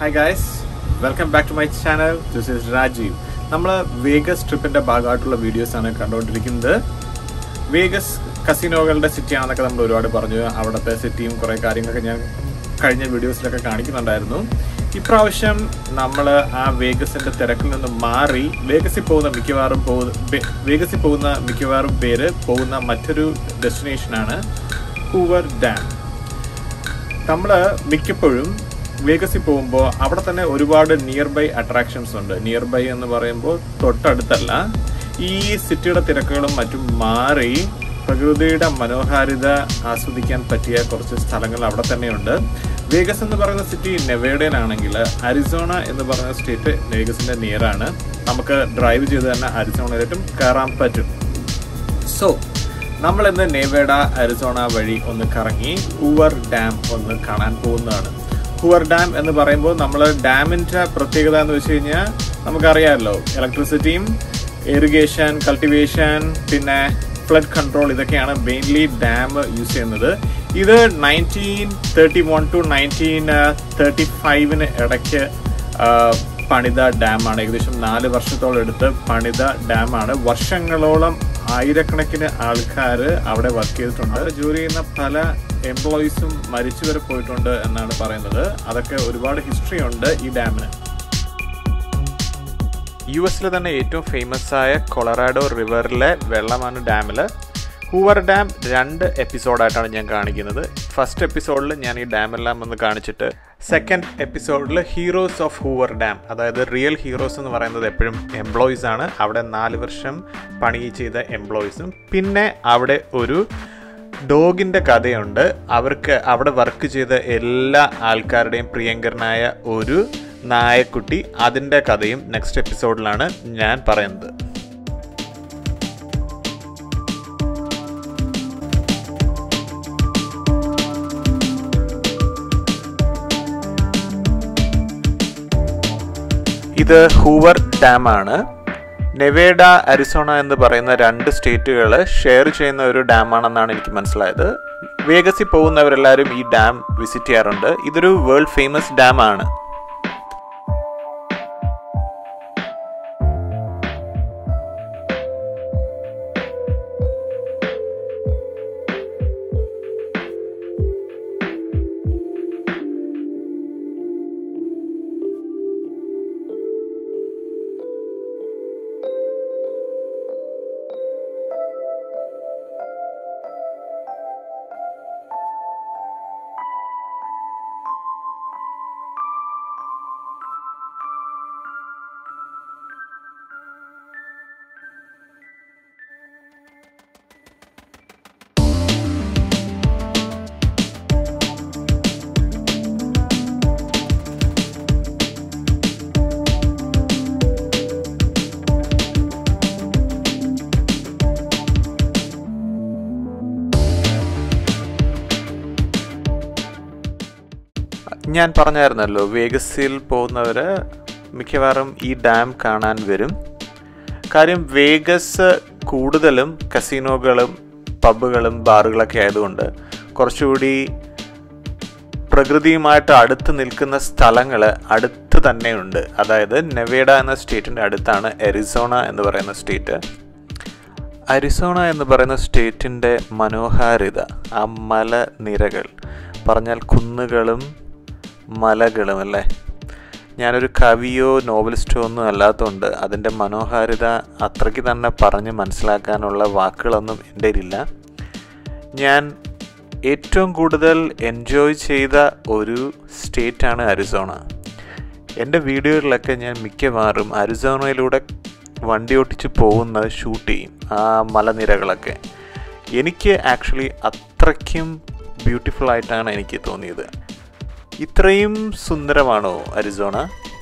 Hi guys, welcome back to my channel. This is Rajeev. നമ്മൾ Vegas ട്രിപ്പിന്റെ ഭാഗമായിട്ടുള്ള videos ആണ് കണ്ടുകൊണ്ടിരിക്കുന്നത്. വേഗസ് കസിനോകളുടെ സിറ്റി ആണെന്നൊക്കെ നമ്മൾ ഒരുപാട് പറഞ്ഞു. അവിടുത്തെ സിറ്റിയും കുറേ കാര്യങ്ങളൊക്കെ ഞാൻ കഴിഞ്ഞ വീഡിയോസിലൊക്കെ കാണിക്കുന്നുണ്ടായിരുന്നു. ഇപ്രാവശ്യം നമ്മൾ ആ വേഗസിന്റെ തിരക്കിൽ നിന്ന് മാറി വേഗസിൽ പോകുന്ന മിക്കവാറും പേര് പോകുന്ന മറ്റൊരു ഡെസ്റ്റിനേഷനാണ് ഹൂവർ ഡാം. നമ്മൾ മിക്കപ്പോഴും വേഗസിൽ പോകുമ്പോൾ അവിടെ തന്നെ ഒരുപാട് നിയർ ബൈ അട്രാക്ഷൻസ് ഉണ്ട്. നിയർ ബൈ എന്ന് പറയുമ്പോൾ തൊട്ടടുത്തല്ല. ഈ സിറ്റിയുടെ തിരക്കുകളും മറ്റും മാറി പ്രകൃതിയുടെ മനോഹാരിത ആസ്വദിക്കാൻ പറ്റിയ കുറച്ച് സ്ഥലങ്ങൾ അവിടെ തന്നെയുണ്ട്. വേഗസ് എന്ന് പറയുന്ന സിറ്റി നെവേഡയിലാണെങ്കിൽ അരിസോണ എന്ന് പറയുന്ന സ്റ്റേറ്റ് വേഗസിന്റെ നിയറാണ്. നമുക്ക് ഡ്രൈവ് ചെയ്ത് തന്നെ അരിസോണയിലേക്കും കയറാൻ പറ്റും. സോ നമ്മളിന്ന് നെവേഡ അരിസോണ വഴി ഒന്ന് കറങ്ങി ഹൂവർ ഡാം ഒന്ന് കാണാൻ പോകുന്നതാണ്. ഹൂവർ ഡാം എന്ന് പറയുമ്പോൾ നമ്മൾ ഡാമിൻ്റെ പ്രത്യേകത എന്ന് വെച്ച് കഴിഞ്ഞാൽ നമുക്കറിയാമല്ലോ, ഇലക്ട്രിസിറ്റിയും ഇറിഗേഷൻ, കൾട്ടിവേഷൻ, പിന്നെ ഫ്ലഡ് കൺട്രോൾ, ഇതൊക്കെയാണ് മെയിൻലി ഡാം യൂസ് ചെയ്യുന്നത്. ഇത് 1931 to 1935 ഇടയ്ക്ക് പണിത ഡാമാണ്. ഏകദേശം 4 വർഷത്തോളം എടുത്ത് പണിത ഡാമാണ്. വർഷങ്ങളോളം ആയിരക്കണക്കിന് ആൾക്കാർ അവിടെ വർക്ക് ചെയ്തിട്ടുണ്ട്. ജോലി ചെയ്യുന്ന പല എംപ്ലോയീസും മരിച്ചു വരെ പോയിട്ടുണ്ട് എന്നാണ് പറയുന്നത്. അതൊക്കെ ഒരുപാട് ഹിസ്റ്ററി ഉണ്ട് ഈ ഡാമിന്. US തന്നെ ഏറ്റവും ഫേമസ് ആയ കൊളറാഡോ റിവറിലെ വെള്ളമാണ് ഡാമിൽ. ഹൂവർ ഡാം 2 എപ്പിസോഡായിട്ടാണ് ഞാൻ കാണിക്കുന്നത്. ഫസ്റ്റ് എപ്പിസോഡിൽ ഞാൻ ഈ ഡാമെല്ലാം ഒന്ന് കാണിച്ചിട്ട് സെക്കൻഡ് എപ്പിസോഡിൽ ഹീറോസ് ഓഫ് ഹൂവർ ഡാം, അതായത് റിയൽ ഹീറോസ് എന്ന് പറയുന്നത് എപ്പോഴും എംപ്ലോയീസ് ആണ്. അവിടെ 4 വർഷം പണി ചെയ്ത എംപ്ലോയീസും പിന്നെ അവിടെ ഒരു ഡോഗിൻ്റെ കഥയുണ്ട്. അവർക്ക് അവിടെ വർക്ക് ചെയ്ത എല്ലാ ആൾക്കാരുടെയും പ്രിയങ്കരനായ ഒരു നായക്കുട്ടി, അതിൻ്റെ കഥയും നെക്സ്റ്റ് എപ്പിസോഡിലാണ് ഞാൻ പറയുന്നത്. ഇത് ഹൂവർ ഡാമാണ്. നെവേഡ, അരിസോണ എന്ന് പറയുന്ന 2 സ്റ്റേറ്റുകൾ ഷെയർ ചെയ്യുന്ന ഒരു ഡാമാണെന്നാണ് എനിക്ക് മനസ്സിലായത്. വേഗസിൽ പോകുന്നവരെല്ലാവരും ഈ ഡാം വിസിറ്റ് ചെയ്യാറുണ്ട്. ഇതൊരു വേൾഡ് ഫേമസ് ഡാമാണ്. ഞാൻ പറഞ്ഞായിരുന്നല്ലോ, വേഗസിൽ പോകുന്നവർ മിക്കവാറും ഈ ഡാം കാണാൻ വരും. കാര്യം വേഗസ് കൂടുതലും കസിനോകളും പബ്ബുകളും ബാറുകളൊക്കെ ആയതുകൊണ്ട് കുറച്ചുകൂടി പ്രകൃതിയുമായിട്ട് അടുത്ത് നിൽക്കുന്ന സ്ഥലങ്ങൾ അടുത്ത് തന്നെയുണ്ട്. അതായത് നെവേഡ എന്ന സ്റ്റേറ്റിൻ്റെ അടുത്താണ് അരിസോണ എന്ന് പറയുന്ന സ്റ്റേറ്റ്. അരിസോണ എന്ന് പറയുന്ന സ്റ്റേറ്റിൻ്റെ മനോഹാരിത, ആ മലനിരകൾ, പറഞ്ഞാൽ കുന്നുകളും മലകളും അല്ലേ. ഞാനൊരു കവിയോ നോവലിസ്റ്റോ ഒന്നും അല്ലാത്തതുകൊണ്ട് അതിൻ്റെ മനോഹാരിത അത്രയ്ക്ക് തന്നെ പറഞ്ഞ് മനസ്സിലാക്കാനുള്ള വാക്കുകളൊന്നും എൻ്റെ കയ്യിലില്ല. ഞാൻ ഏറ്റവും കൂടുതൽ എൻജോയ് ചെയ്ത ഒരു സ്റ്റേറ്റാണ് അരിസോണ. എൻ്റെ വീഡിയോകളിലൊക്കെ ഞാൻ മിക്കവാറും അരിസോണയിലൂടെ വണ്ടി ഓട്ടിച്ച് പോകുന്നത് ഷൂട്ട് ചെയ്യും, ആ മലനിരകളൊക്കെ. എനിക്ക് ആക്ച്വലി അത്രയ്ക്കും ബ്യൂട്ടിഫുൾ ആയിട്ടാണ് എനിക്ക് തോന്നിയത്. ഇത്രയും സുന്ദരമാണോ അരിസോണ?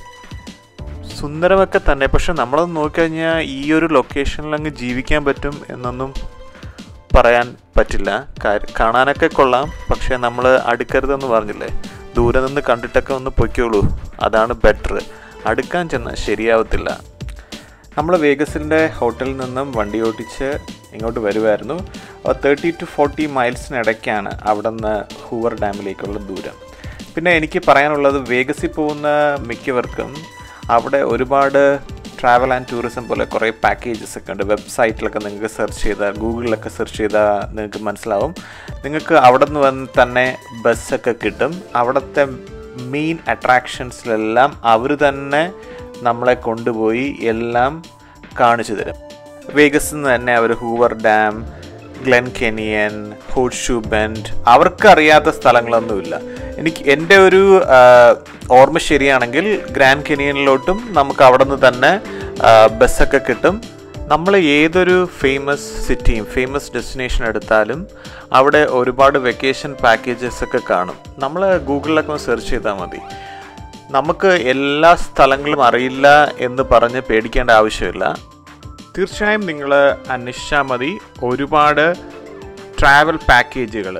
സുന്ദരമൊക്കെ തന്നെ, പക്ഷെ നമ്മളത് നോക്കിക്കഴിഞ്ഞാൽ ഈ ഒരു ലൊക്കേഷനിൽ അങ്ങ് ജീവിക്കാൻ പറ്റും എന്നൊന്നും പറയാൻ പറ്റില്ല. കാണാനൊക്കെ കൊള്ളാം, പക്ഷെ നമ്മൾ അടുക്കരുതെന്ന് പറഞ്ഞില്ലേ, ദൂരെ നിന്ന് കണ്ടിട്ടൊക്കെ ഒന്ന് പൊയ്ക്കോളൂ, അതാണ് ബെറ്റർ. അടുക്കാൻ ചെന്നാൽ ശരിയാവത്തില്ല. നമ്മൾ വേഗസിൻ്റെ ഹോട്ടലിൽ നിന്നും വണ്ടി ഓടിച്ച് ഇങ്ങോട്ട് വരുമായിരുന്നു. 30 to 40 മൈൽസിനിടയ്ക്കാണ് അവിടെ നിന്ന് ഹൂവർ ഡാമിലേക്കുള്ള ദൂരം. പിന്നെ എനിക്ക് പറയാനുള്ളത് വേഗസിൽ പോകുന്ന മിക്കവർക്കും അവിടെ ഒരുപാട് ട്രാവൽ ആൻഡ് ടൂറിസം പോലെ കുറേ പാക്കേജസ് ഒക്കെ ഉണ്ട്. വെബ്സൈറ്റിലൊക്കെ നിങ്ങൾക്ക് സെർച്ച് ചെയ്താൽ, ഗൂഗിളിലൊക്കെ സെർച്ച് ചെയ്താൽ നിങ്ങൾക്ക് മനസ്സിലാവും. നിങ്ങൾക്ക് അവിടെ നിന്ന് വന്ന് തന്നെ ബസ്സൊക്കെ കിട്ടും. അവിടുത്തെ മെയിൻ അട്രാക്ഷൻസിലെല്ലാം അവർ തന്നെ നമ്മളെ കൊണ്ടുപോയി എല്ലാം കാണിച്ചു തരും. വേഗസിൽ നിന്ന് തന്നെ അവർ Hoover dam, Glen canyon, horseshoe bend, അവർക്കറിയാത്ത സ്ഥലങ്ങളൊന്നുമില്ല. എൻ്റെ ഒരു ഓർമ്മ ശരിയാണെങ്കിൽ ഗ്രാൻഡ് കെനിയനിലോട്ടും നമുക്ക് അവിടെ നിന്ന് തന്നെ ബസ്സൊക്കെ കിട്ടും. നമ്മൾ ഏതൊരു ഫേമസ് സിറ്റിയും ഫേമസ് ഡെസ്റ്റിനേഷൻ എടുത്താലും അവിടെ ഒരുപാട് വെക്കേഷൻ പാക്കേജസ് ഒക്കെ കാണും. നമ്മൾ ഗൂഗിളിലൊക്കെ ഒന്ന് സെർച്ച് ചെയ്താൽ മതി. നമുക്ക് എല്ലാ സ്ഥലങ്ങളും അറിയില്ല എന്ന് പറഞ്ഞ് പേടിക്കേണ്ട ആവശ്യമില്ല. തീർച്ചയായും നിങ്ങൾ അന്വേഷിച്ചാൽ മതി. ഒരുപാട് ട്രാവൽ പാക്കേജുകൾ,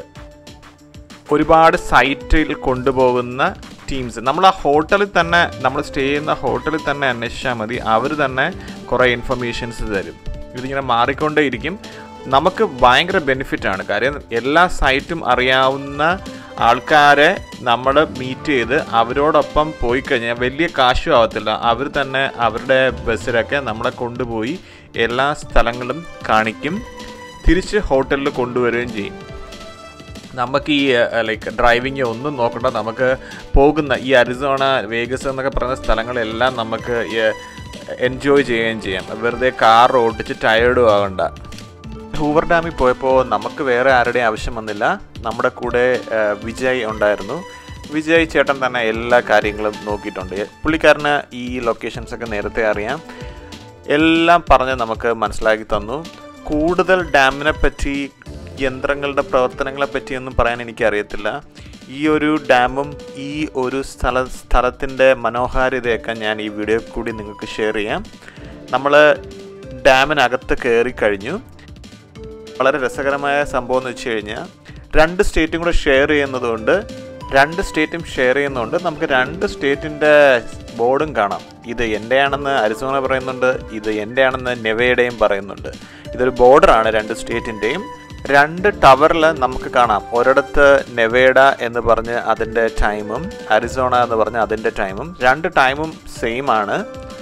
ഒരുപാട് സൈറ്റിൽ കൊണ്ടുപോകുന്ന ടീംസ്. നമ്മൾ ആ ഹോട്ടലിൽ തന്നെ, നമ്മൾ സ്റ്റേ ചെയ്യുന്ന ഹോട്ടലിൽ തന്നെ അന്വേഷിച്ചാൽ മതി. അവർ തന്നെ കുറേ ഇൻഫർമേഷൻസ് തരും. ഇതിങ്ങനെ മാറിക്കൊണ്ടേയിരിക്കും. നമുക്ക് ഭയങ്കര ബെനിഫിറ്റാണ്. കാര്യം എല്ലാ സൈറ്റും അറിയാവുന്ന ആൾക്കാരെ നമ്മൾ മീറ്റ് ചെയ്ത് അവരോടൊപ്പം പോയി കഴിഞ്ഞാൽ വലിയ കാശും ആവത്തില്ല. അവർ തന്നെ അവരുടെ ബസ്സിലൊക്കെ നമ്മളെ കൊണ്ടുപോയി എല്ലാ സ്ഥലങ്ങളും കാണിക്കും, തിരിച്ച് ഹോട്ടലിൽ കൊണ്ടുവരികയും ചെയ്യും. നമുക്ക് ഈ ലൈക്ക് ഡ്രൈവിങ് ഒന്നും നോക്കണ്ട. നമുക്ക് പോകുന്ന ഈ അരിസോണ, വേഗസ് എന്നൊക്കെ പറയുന്ന സ്ഥലങ്ങളെല്ലാം നമുക്ക് എൻജോയ് ചെയ്യുകയും ചെയ്യാം. വെറുതെ കാർ ഓടിച്ച് ടയേർഡും ആകണ്ട. ഹൂവർ ഡാമിൽ പോയപ്പോൾ നമുക്ക് വേറെ ആരുടെയും ആവശ്യം വന്നില്ല. നമ്മുടെ കൂടെ വിജയ് ഉണ്ടായിരുന്നു. വിജയ് ചേട്ടൻ തന്നെ എല്ലാ കാര്യങ്ങളും നോക്കിയിട്ടുണ്ട്. പുള്ളിക്കാരന് ഈ ലൊക്കേഷൻസൊക്കെ നേരത്തെ അറിയാം. എല്ലാം പറഞ്ഞ് നമുക്ക് മനസ്സിലാക്കി തന്നു. കൂടുതൽ ഡാമിനെ പറ്റി, യന്ത്രങ്ങളുടെ പ്രവർത്തനങ്ങളെ പറ്റിയൊന്നും പറയാൻ എനിക്കറിയത്തില്ല. ഈ ഒരു ഡാമും ഈ ഒരു സ്ഥലത്തിൻ്റെ മനോഹാരിതയൊക്കെ ഞാൻ ഈ വീഡിയോ കൂടി നിങ്ങൾക്ക് ഷെയർ ചെയ്യാം. നമ്മൾ ഡാമിനകത്ത് കയറി കഴിഞ്ഞു. വളരെ രസകരമായ സംഭവം എന്ന് വെച്ച് കഴിഞ്ഞാൽ 2 സ്റ്റേറ്റും കൂടെ ഷെയർ ചെയ്യുന്നതുകൊണ്ട്, 2 സ്റ്റേറ്റും ഷെയർ ചെയ്യുന്നതുകൊണ്ട് നമുക്ക് 2 സ്റ്റേറ്റിൻ്റെ ബോർഡും കാണാം. ഇത് എൻ്റെയാണെന്ന് അരിസോണ പറയുന്നുണ്ട്, ഇത് എൻ്റെയാണെന്ന് നെവഡയും പറയുന്നുണ്ട്. ഇതൊരു ബോർഡറാണ് 2 സ്റ്റേറ്റിൻ്റെയും. 2 ടവറിൽ നമുക്ക് കാണാം. ഒരിടത്ത് നെവേഡ എന്ന് പറഞ്ഞ് അതിൻ്റെ ടൈമും അരിസോണ എന്ന് പറഞ്ഞ് അതിൻ്റെ ടൈമും, 2 ടൈമും സെയിം ആണ്.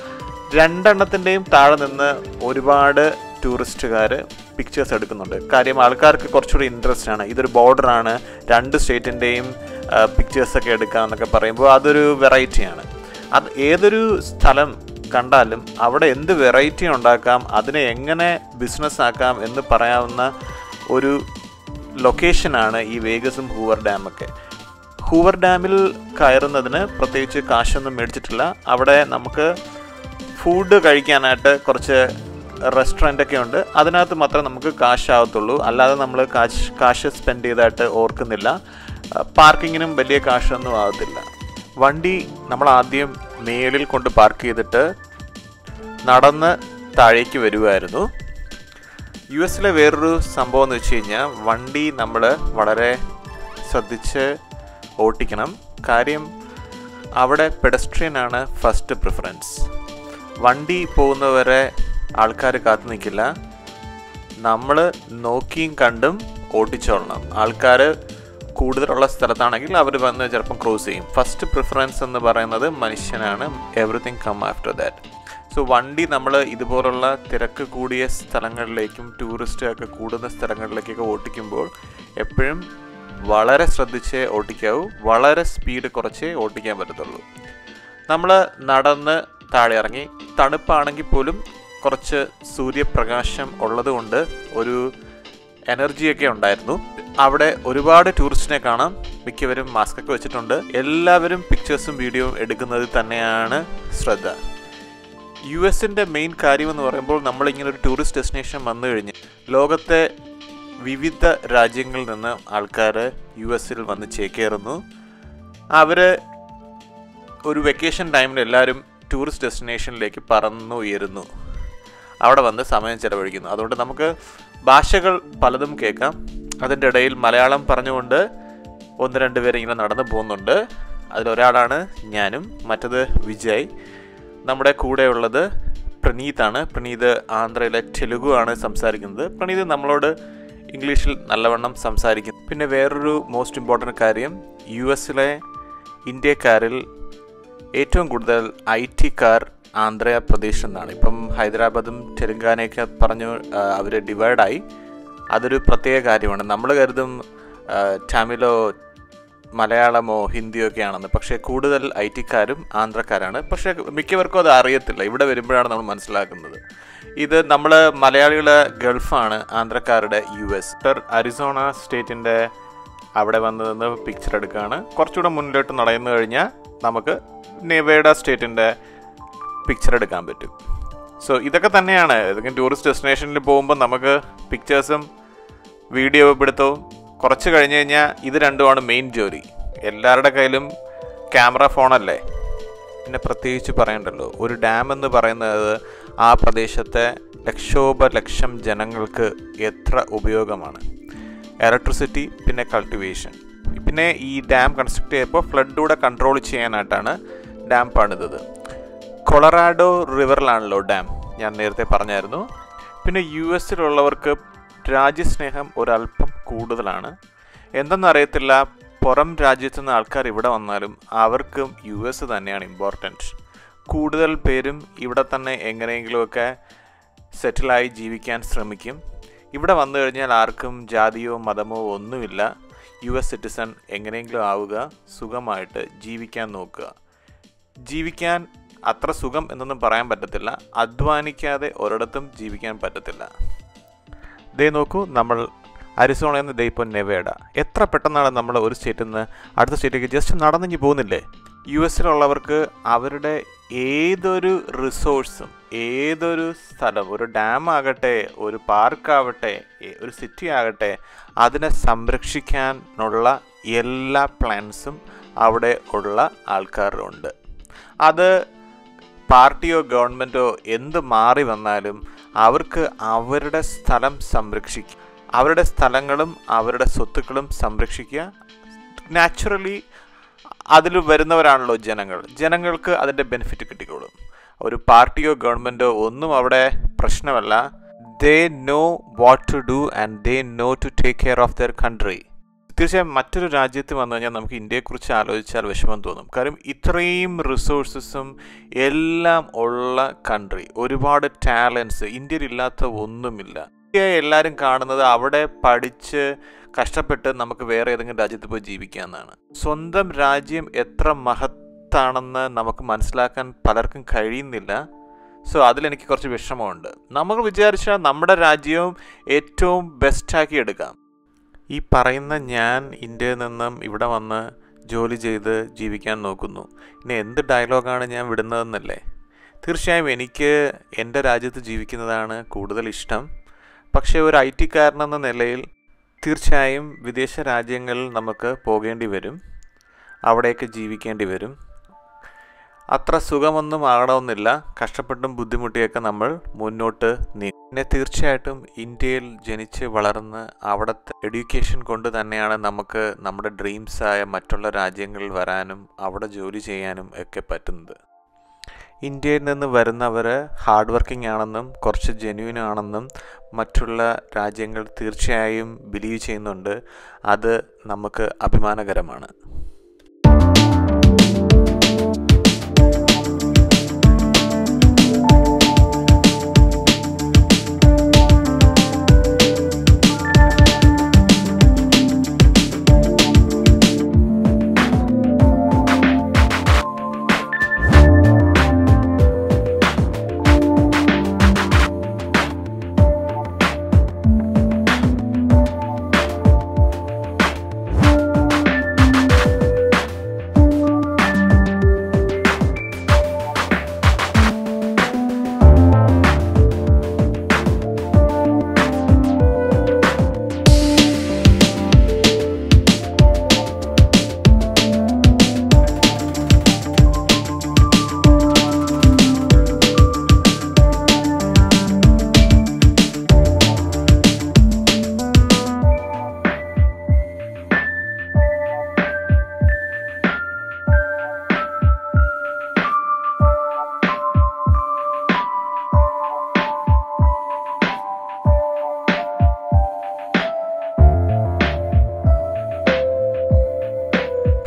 2 എണ്ണത്തിൻ്റെയും താഴെ നിന്ന് ഒരുപാട് ടൂറിസ്റ്റുകാർ പിക്ചേഴ്സ് എടുക്കുന്നുണ്ട്. കാര്യം ആൾക്കാർക്ക് കുറച്ചുകൂടി ഇൻട്രസ്റ്റ് ആണ്. ഇതൊരു ബോർഡറാണ്, 2 സ്റ്റേറ്റിൻ്റെയും പിക്ചേഴ്സൊക്കെ എടുക്കാമെന്നൊക്കെ പറയുമ്പോൾ അതൊരു വെറൈറ്റിയാണ്. അത് ഏതൊരു സ്ഥലം കണ്ടാലും അവിടെ എന്ത് വെറൈറ്റി ഉണ്ടാക്കാം, അതിനെ എങ്ങനെ ബിസിനസ് ആക്കാം എന്ന് പറയാവുന്ന ഒരു ലൊക്കേഷനാണ് ഈ വേഗസും ഹൂവർ ഡാമൊക്കെ. ഹൂവർ ഡാമിൽ കയറുന്നതിന് പ്രത്യേകിച്ച് കാശൊന്നും മേടിച്ചിട്ടില്ല. അവിടെ നമുക്ക് ഫുഡ് കഴിക്കാനായിട്ട് കുറച്ച് റെസ്റ്റോറൻ്റൊക്കെ ഉണ്ട്. അതിനകത്ത് മാത്രമേ നമുക്ക് കാശാവത്തുള്ളൂ. അല്ലാതെ നമ്മൾ കാശ് സ്പെൻഡ് ചെയ്തായിട്ട് ഓർക്കുന്നില്ല. പാർക്കിങ്ങിനും വലിയ കാശൊന്നും ആകത്തില്ല. വണ്ടി നമ്മൾ ആദ്യം മേളിൽ കൊണ്ട് പാർക്ക് ചെയ്തിട്ട് നടന്ന് താഴേക്ക് വരുമായിരുന്നു. US വേറൊരു സംഭവം എന്ന് വെച്ച് കഴിഞ്ഞാൽ വണ്ടി നമ്മൾ വളരെ ശ്രദ്ധിച്ച് ഓട്ടിക്കണം. കാര്യം അവിടെ പെഡസ്ട്രിയനാണ് ഫസ്റ്റ് പ്രിഫറൻസ്. വണ്ടി പോകുന്നവരെ ആൾക്കാർ കാത്തു നിൽക്കില്ല. നമ്മൾ നോക്കിയും കണ്ടും ഓട്ടിച്ചോളണം. ആൾക്കാർ കൂടുതലുള്ള സ്ഥലത്താണെങ്കിൽ അവർ വന്ന് ചിലപ്പം ക്രോസ് ചെയ്യും. ഫസ്റ്റ് പ്രിഫറൻസ് എന്ന് പറയുന്നത് മനുഷ്യനാണ്. Everything come after that. So വണ്ടി നമ്മൾ ഇതുപോലുള്ള തിരക്ക് കൂടിയ സ്ഥലങ്ങളിലേക്കും ടൂറിസ്റ്റൊക്കെ കൂടുന്ന സ്ഥലങ്ങളിലേക്കൊക്കെ ഓട്ടിക്കുമ്പോൾ എപ്പോഴും വളരെ ശ്രദ്ധിച്ചേ ഓട്ടിക്കാവൂ. വളരെ സ്പീഡ് കുറച്ചേ ഓട്ടിക്കാൻ പറ്റത്തുള്ളൂ. നമ്മൾ നടന്ന് താഴെ ഇറങ്ങി. തണുപ്പാണെങ്കിൽ പോലും കുറച്ച് സൂര്യപ്രകാശം ഉള്ളതുകൊണ്ട് ഒരു എനർജിയൊക്കെ ഉണ്ടായിരുന്നു. അവിടെ ഒരുപാട് ടൂറിസ്റ്റിനെ കാണാം. മിക്കവരും മാസ്കൊക്കെ വെച്ചിട്ടുണ്ട്. എല്ലാവരും പിക്ചേഴ്സും വീഡിയോയും എടുക്കുന്നതിൽ തന്നെയാണ് ശ്രദ്ധ. US-ൻ്റെ മെയിൻ കാര്യമെന്ന് പറയുമ്പോൾ നമ്മളിങ്ങനെ ഒരു ടൂറിസ്റ്റ് ഡെസ്റ്റിനേഷൻ വന്നു കഴിഞ്ഞ് ലോകത്തെ വിവിധ രാജ്യങ്ങളിൽ നിന്ന് ആൾക്കാർ US-ൽ വന്ന് ചേക്കേറുന്നു. അവർ ഒരു വെക്കേഷൻ ടൈമിൽ എല്ലാവരും ടൂറിസ്റ്റ് ഡെസ്റ്റിനേഷനിലേക്ക് പറന്നുയരുന്നു. അവിടെ വന്ന് സമയം ചിലവഴിക്കുന്നു. അതുകൊണ്ട് നമുക്ക് ഭാഷകൾ പലതും കേൾക്കാം. അതിൻ്റെ ഇടയിൽ മലയാളം പറഞ്ഞുകൊണ്ട് 1-2 പേര് ഇങ്ങനെ നടന്നു പോകുന്നുണ്ട്. അതിലൊരാളാണ് ഞാനും, മറ്റത് വിജയ്. നമ്മുടെ കൂടെയുള്ളത് പ്രണീതാണ്. പ്രണീത് ആന്ധ്രയിലെ തെലുഗു ആണ് സംസാരിക്കുന്നത്. പ്രണീത് നമ്മളോട് ഇംഗ്ലീഷിൽ നല്ലവണ്ണം സംസാരിക്കുന്നു. പിന്നെ വേറൊരു മോസ്റ്റ് ഇമ്പോർട്ടൻറ്റ് കാര്യം, US-ലെ ഇന്ത്യക്കാരിൽ ഏറ്റവും കൂടുതൽ IT-കാർ ആന്ധ്രാപ്രദേശിൽ നിന്നാണ്. ഇപ്പം ഹൈദരാബാദും തെലങ്കാനയൊക്കെ പറഞ്ഞു അവർ ഡിവൈഡായി. അതൊരു പ്രത്യേക കാര്യമാണ്. നമ്മൾ കരുതും തമിഴോ മലയാളമോ ഹിന്ദിയോ ഒക്കെയാണെന്ന്. പക്ഷേ കൂടുതൽ IT-കാരും ആന്ധ്രക്കാരാണ്. പക്ഷേ മിക്കവർക്കും അത് അറിയത്തില്ല. ഇവിടെ വരുമ്പോഴാണ് നമ്മൾ മനസ്സിലാക്കുന്നത്. ഇത് നമ്മൾ മലയാളികളുടെ ഗൾഫാണ്, ആന്ധ്രക്കാരുടെ US. അരിസോണ സ്റ്റേറ്റിൻ്റെ അവിടെ വന്ന് നിന്ന് പിക്ചർ എടുക്കുകയാണ്. കുറച്ചുകൂടെ മുന്നിലോട്ട് നടന്നു കഴിഞ്ഞാൽ നമുക്ക് നെവേഡ സ്റ്റേറ്റിൻ്റെ പിക്ചർ എടുക്കാൻ പറ്റും. സോ ഇതൊക്കെ തന്നെയാണ് ഏതെങ്കിലും ടൂറിസ്റ്റ് ഡെസ്റ്റിനേഷനിൽ പോകുമ്പോൾ നമുക്ക് പിക്ചേഴ്സും വീഡിയോ പിടുത്തവും. കുറച്ച് കഴിഞ്ഞ് കഴിഞ്ഞാൽ ഇത് രണ്ടുമാണ് മെയിൻ ജോലി. എല്ലാവരുടെ കയ്യിലും ക്യാമറ ഫോണല്ലേ. പിന്നെ പ്രത്യേകിച്ച് പറയണ്ടല്ലോ, ഒരു ഡാം എന്ന് പറയുന്നത് ആ പ്രദേശത്തെ ലക്ഷോപലക്ഷം ജനങ്ങൾക്ക് എത്ര ഉപയോഗമാണ്. ഇലക്ട്രിസിറ്റി, പിന്നെ കൾട്ടിവേഷൻ. പിന്നെ ഈ ഡാം കൺസ്ട്രക്ട് ചെയ്തപ്പോൾ ഫ്ലഡൂടെ കൺട്രോൾ ചെയ്യാനായിട്ടാണ് ഡാം പണിതത്. കൊളറാഡോ റിവറിലാണല്ലോ ഡാം, ഞാൻ നേരത്തെ പറഞ്ഞായിരുന്നു. പിന്നെ US-ലുള്ളവർക്ക് രാജ്യസ്നേഹം ഒരല്പം കൂടുതലാണ്. എന്തെന്നറിയത്തില്ല, പുറം രാജ്യത്തു നിന്ന് ആൾക്കാർ ഇവിടെ വന്നാലും അവർക്കും US തന്നെയാണ് ഇമ്പോർട്ടൻറ്റ്. കൂടുതൽ പേരും ഇവിടെ തന്നെ എങ്ങനെയെങ്കിലുമൊക്കെ സെറ്റിലായി ജീവിക്കാൻ ശ്രമിക്കും. ഇവിടെ വന്നു കഴിഞ്ഞാൽ ആർക്കും ജാതിയോ മതമോ ഒന്നുമില്ല. US സിറ്റിസൺ എങ്ങനെയെങ്കിലും ആവുക, സുഖമായിട്ട് ജീവിക്കാൻ നോക്കുക. ജീവിക്കാൻ അത്ര സുഖം എന്നൊന്നും പറയാൻ പറ്റത്തില്ല. അധ്വാനിക്കാതെ ഒരിടത്തും ജീവിക്കാൻ പറ്റത്തില്ല. ദേ നോക്കൂ, നമ്മൾ അരിസോണയിൽ നിന്ന് ഇപ്പോൾ നെവേഡ. എത്ര പെട്ടെന്നാണ് നമ്മൾ ഒരു സ്റ്റേറ്റിൽ നിന്ന് അടുത്ത സ്റ്റേറ്റിലേക്ക് ജസ്റ്റ് നടന്നിഞ്ഞ് പോകുന്നില്ലേ. US-ലുള്ളവർക്ക് അവരുടെ ഏതൊരു റിസോഴ്സും, ഏതൊരു സ്ഥലം, ഒരു ഡാം ആകട്ടെ, ഒരു പാർക്കാവട്ടെ, ഒരു സിറ്റി ആകട്ടെ, അതിനെ സംരക്ഷിക്കാനുള്ള എല്ലാ പ്ലാൻസും അവിടെ ഉള്ള ആൾക്കാരുണ്ട്. അത് പാർട്ടിയോ ഗവൺമെൻറ്റോ എന്ത് മാറി വന്നാലും അവർക്ക് അവരുടെ സ്ഥലം സംരക്ഷിക്കുക, അവരുടെ സ്ഥലങ്ങളും അവരുടെ സ്വത്തുക്കളും സംരക്ഷിക്കുക. നാച്ചുറലി അതിൽ വരുന്നവരാണല്ലോ ജനങ്ങൾക്ക് അതിൻ്റെ ബെനിഫിറ്റ് കിട്ടിക്കോളും. ഒരു പാർട്ടിയോ ഗവൺമെൻറ്റോ ഒന്നും അവിടെ പ്രശ്നമല്ല. They know what to do and they know to take care of their country. തീർച്ചയായും മറ്റൊരു രാജ്യത്ത് വന്നു കഴിഞ്ഞാൽ നമുക്ക് ഇന്ത്യയെക്കുറിച്ച് ആലോചിച്ചാൽ വിഷമം തോന്നും. കാര്യം ഇത്രയും റിസോഴ്സസും എല്ലാം ഉള്ള കൺട്രി, ഒരുപാട് ടാലൻസ്, ഇന്ത്യയിലില്ലാത്ത ഒന്നുമില്ല. ഇന്ത്യയെ എല്ലാവരും കാണുന്നത് അവിടെ പഠിച്ച് കഷ്ടപ്പെട്ട് നമുക്ക് വേറെ ഏതെങ്കിലും രാജ്യത്ത് പോയി ജീവിക്കാമെന്നാണ്. സ്വന്തം രാജ്യം എത്ര മഹത്താണെന്ന് നമുക്ക് മനസ്സിലാക്കാൻ പലർക്കും കഴിയുന്നില്ല. സോ അതിലെനിക്ക് കുറച്ച് വിഷമമുണ്ട്. നമ്മൾ വിചാരിച്ചാൽ നമ്മുടെ രാജ്യവും ഏറ്റവും ബെസ്റ്റാക്കി എടുക്കാം. ഈ പറയുന്ന ഞാൻ ഇന്ത്യയിൽ നിന്നും ഇവിടെ വന്ന് ജോലി ചെയ്ത് ജീവിക്കാൻ നോക്കുന്നു. ഇനി എന്ത് ഡയലോഗാണ് ഞാൻ വിടുന്നതെന്നല്ലേ. തീർച്ചയായും എനിക്ക് എൻ്റെ രാജ്യത്ത് ജീവിക്കുന്നതാണ് കൂടുതൽ ഇഷ്ടം. പക്ഷേ ഒരു IT-കാരനെന്ന നിലയിൽ തീർച്ചയായും വിദേശ രാജ്യങ്ങളിൽ നമുക്ക് പോകേണ്ടി വരും, അവിടെയൊക്കെ ജീവിക്കേണ്ടി വരും. അത്ര സുഖമൊന്നും ആകണമെന്നില്ല. കഷ്ടപ്പെട്ടും ബുദ്ധിമുട്ടിയൊക്കെ നമ്മൾ മുന്നോട്ട് നീങ്ങും. പിന്നെ തീർച്ചയായിട്ടും ഇന്ത്യയിൽ ജനിച്ച് വളർന്ന് അവിടുത്തെ എഡ്യൂക്കേഷൻ കൊണ്ട് തന്നെയാണ് നമുക്ക് നമ്മുടെ ഡ്രീംസായ മറ്റുള്ള രാജ്യങ്ങളിൽ വരാനും അവിടെ ജോലി ചെയ്യാനും ഒക്കെ പറ്റുന്നത്. ഇന്ത്യയിൽ നിന്ന് വരുന്നവർ ഹാർഡ് വർക്കിംഗ് ആണെന്നും കുറച്ച് ജെന്യൂൻ ആണെന്നും മറ്റുള്ള രാജ്യങ്ങൾ തീർച്ചയായും ബിലീവ് ചെയ്യുന്നുണ്ട്. അത് നമുക്ക് അഭിമാനകരമാണ്.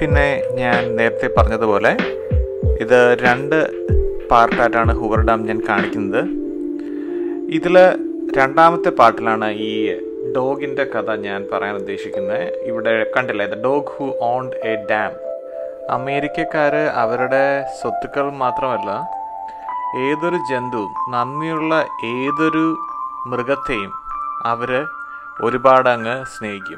പിന്നെ ഞാൻ നേരത്തെ പറഞ്ഞതുപോലെ ഇത് 2 പാർട്ടായിട്ടാണ് ഹൂവർ ഡാം ഞാൻ കാണിക്കുന്നത്. ഇതിൽ രണ്ടാമത്തെ പാർട്ടിലാണ് ഈ ഡോഗിൻ്റെ കഥ ഞാൻ പറയാൻ ഉദ്ദേശിക്കുന്നത്. ഇവിടെ കണ്ടില്ലേ, the dog who owned a dam. അമേരിക്കക്കാർ അവരുടെ സ്വത്തുക്കൾ മാത്രമല്ല, ഏതൊരു ജന്തുവും, നന്ദിയുള്ള ഏതൊരു മൃഗത്തെയും അവർ ഒരുപാട് അങ്ങ് സ്നേഹിക്കും.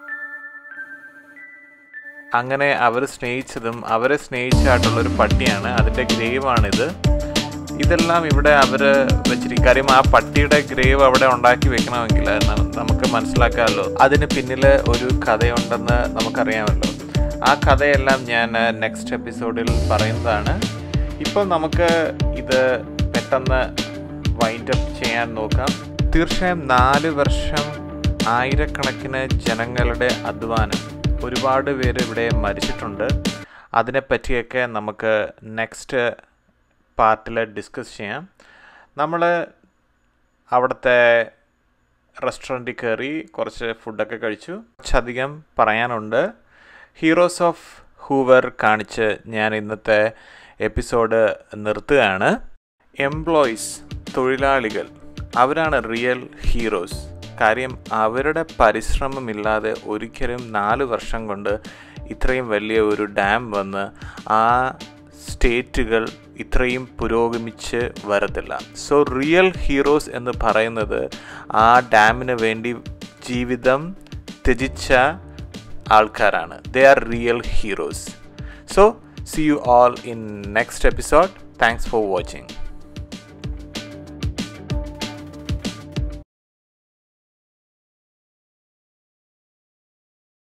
അങ്ങനെ അവർ സ്നേഹിച്ചതും അവരെ സ്നേഹിച്ചായിട്ടുള്ളൊരു പട്ടിയാണ്, അതിൻ്റെ ഗ്രേവാണിത്. ഇതെല്ലാം ഇവിടെ അവർ വെച്ചിരിക്കും. കാര്യം ആ പട്ടിയുടെ ഗ്രേവ് അവിടെ ഉണ്ടാക്കി വെക്കണമെങ്കിൽ നമുക്ക് മനസ്സിലാക്കാമല്ലോ, അതിന് പിന്നിൽ ഒരു കഥയുണ്ടെന്ന് നമുക്കറിയാമല്ലോ. ആ കഥയെല്ലാം ഞാൻ നെക്സ്റ്റ് എപ്പിസോഡിൽ പറയുന്നതാണ്. ഇപ്പോൾ നമുക്ക് ഇത് പെട്ടെന്ന് വൈൻഡപ്പ് ചെയ്യാൻ നോക്കാം. തീർച്ചയായും 4 വർഷം ആയിരക്കണക്കിന് ജനങ്ങളുടെ അധ്വാനം, ഒരുപാട് പേര് ഇവിടെ മരിച്ചിട്ടുണ്ട്. അതിനെപ്പറ്റിയൊക്കെ നമുക്ക് നെക്സ്റ്റ് പാർട്ടിൽ ഡിസ്കസ് ചെയ്യാം. നമ്മൾ അവിടുത്തെ റെസ്റ്റോറൻറ്റിൽ കയറി കുറച്ച് ഫുഡൊക്കെ കഴിച്ചു. കുറച്ചധികം പറയാനുണ്ട്. ഹീറോസ് ഓഫ് ഹൂവർ കാണിച്ച് ഞാൻ ഇന്നത്തെ എപ്പിസോഡ് നിർത്തുകയാണ്. എംപ്ലോയീസ്, തൊഴിലാളികൾ, അവരാണ് റിയൽ ഹീറോസ്. കാര്യം അവരുടെ പരിശ്രമമില്ലാതെ ഒരിക്കലും 4 വർഷം കൊണ്ട് ഇത്രയും വലിയ ഒരു ഡാം വന്ന് ആ സ്റ്റേറ്റുകൾ ഇത്രയും പുരോഗമിച്ച് വരത്തില്ല. സോ റിയൽ ഹീറോസ് എന്ന് പറയുന്നത് ആ ഡാമിന് വേണ്ടി ജീവിതം ത്യജിച്ച ആൾക്കാരാണ്. They are real heroes. So see you all in next episode. Thanks for watching.